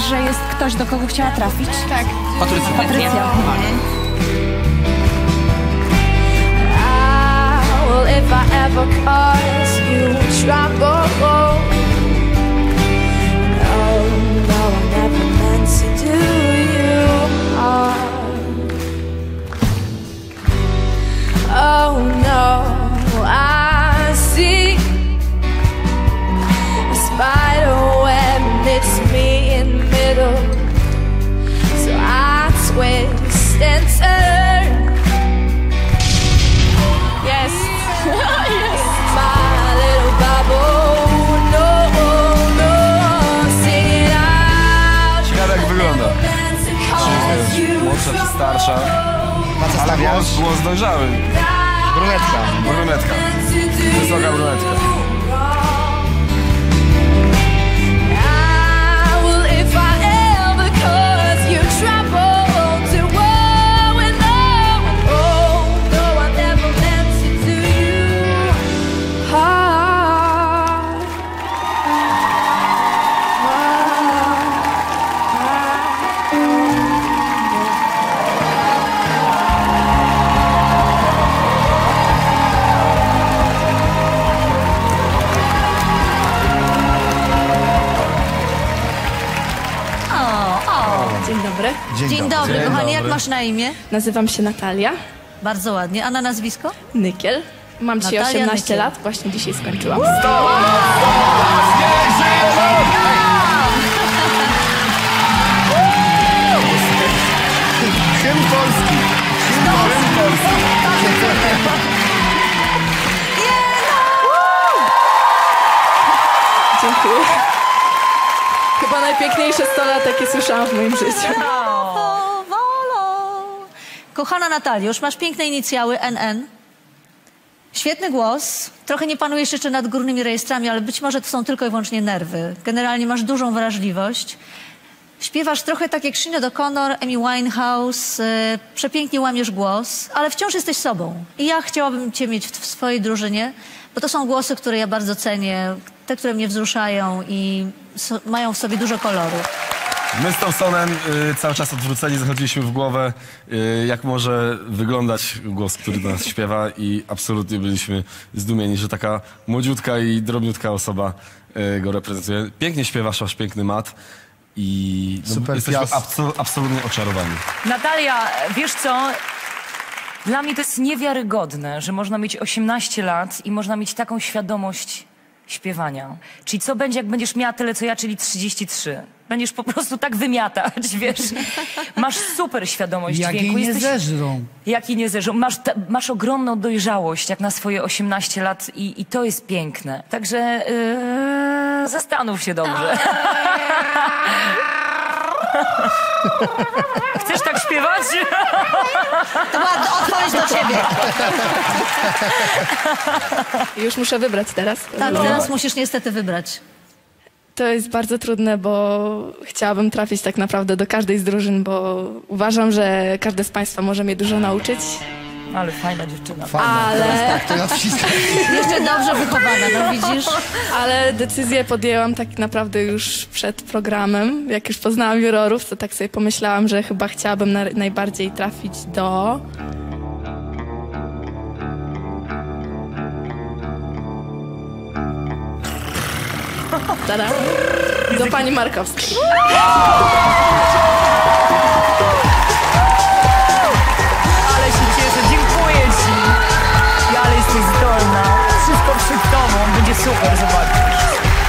że jest ktoś, do kogo chciała trafić? Tak. Patrycja. Patrycja. If I ever cause you trouble, no, no, I never meant to do you harm. Oh no, I see a spider web knits me in the middle, so I twist and turn. Yes. Yes. My little bubble, no, no, sing it out. Ciekawe jak wygląda. Czy jest młodsza czy starsza? Ale głos dojrzały. Brunetka. Brunetka. Wysoka brunetka. I will if I ever cause you trouble. Dzień dobry. Dzień dobry, kochani. Jak masz na imię? Nazywam się Natalia Bardzo ładnie. A na nazwisko? Nykiel. Mam dzisiaj Natalia 18 Nykiel. lat, właśnie dzisiaj skończyłam. Hymn Polski. Hymn Polski. Dziękuję. Chyba najpiękniejsze 100 lat, jakie słyszałam w moim życiu. Kochana Natalio, już masz piękne inicjały NN. Świetny głos. Trochę nie panujesz jeszcze nad górnymi rejestrami, ale być może to są tylko i wyłącznie nerwy. Generalnie masz dużą wrażliwość. Śpiewasz trochę tak jak Sinead O'Connor, Amy Winehouse. Przepięknie łamiesz głos, ale wciąż jesteś sobą. I ja chciałabym cię mieć w swojej drużynie, bo to są głosy, które ja bardzo cenię. Te, które mnie wzruszają i mają w sobie dużo koloru. My z Thompsonem cały czas odwróceni zachodziliśmy w głowę, jak może wyglądać głos, który do nas śpiewa i absolutnie byliśmy zdumieni, że taka młodziutka i drobniutka osoba go reprezentuje. Pięknie śpiewasz, masz piękny mat i Super jesteśmy piast. absolutnie oczarowani. Natalia, wiesz co? Dla mnie to jest niewiarygodne, że można mieć 18 lat i można mieć taką świadomość śpiewania. Czyli co będzie, jak będziesz miała tyle, co ja, czyli 33? Będziesz po prostu tak wymiatać, wiesz? Masz super świadomość Jak dźwięku. jej nie zeżrą. Jak jej nie zeżrą. Masz ogromną dojrzałość, jak na swoje 18 lat i to jest piękne. Także zastanów się dobrze. Chcesz tak śpiewać? To była odpowiedź do ciebie. Już muszę wybrać teraz. Tak, teraz musisz niestety wybrać. To jest bardzo trudne, bo chciałabym trafić tak naprawdę do każdej z drużyn, bo uważam, że każdy z Państwa może mnie dużo nauczyć. Ale fajna dziewczyna. Fajne. Ale- Teraz tak, to ja wszystko. Jeszcze dobrze wychowana, no widzisz? Ale decyzję podjęłam tak naprawdę już przed programem. Jak już poznałam jurorów, to tak sobie pomyślałam, że chyba chciałabym najbardziej trafić do... Tada. Do pani Markowskiej. Ale się cieszę, dziękuję ci. Ale jesteś zdolna. Wszystko przed tobą, będzie super, zobaczysz.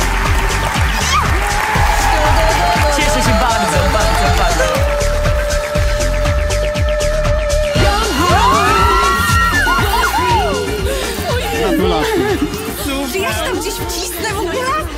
Cieszę się bardzo, bardzo, bardzo. Czy ja się tam gdzieś wcisnę w ogóle?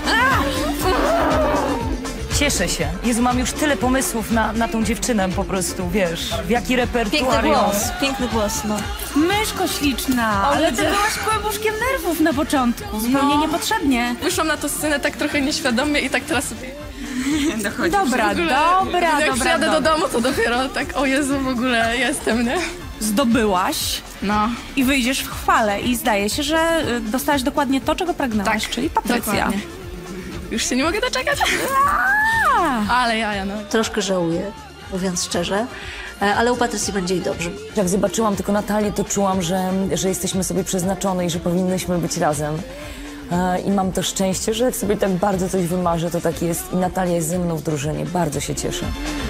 Cieszę się. Jezu, mam już tyle pomysłów na tą dziewczynę po prostu, wiesz. W jaki repertuar ją... Piękny głos, no. Myszko śliczna, ale ty byłaś kłębuszkiem nerwów na początku, zupełnie niepotrzebnie. Wyszłam na tę scenę tak trochę nieświadomie i tak teraz sobie... Dobra, dobra, Jak przyjadę dobra. do domu, to dopiero tak, o Jezu, w ogóle jestem, nie? Zdobyłaś No. i wyjdziesz w chwale i zdaje się, że dostałaś dokładnie to, czego pragnęłaś, czyli Patrycja. Dokładnie. Już się nie mogę doczekać. Ale jaja, no. Troszkę żałuję, mówiąc szczerze, ale u Patrycji będzie i dobrze. Jak zobaczyłam tylko Natalię, to czułam, że jesteśmy sobie przeznaczone i że powinnyśmy być razem. I mam to szczęście, że jak sobie tak bardzo coś wymarzę, to tak jest. I Natalia jest ze mną w drużynie. Bardzo się cieszę.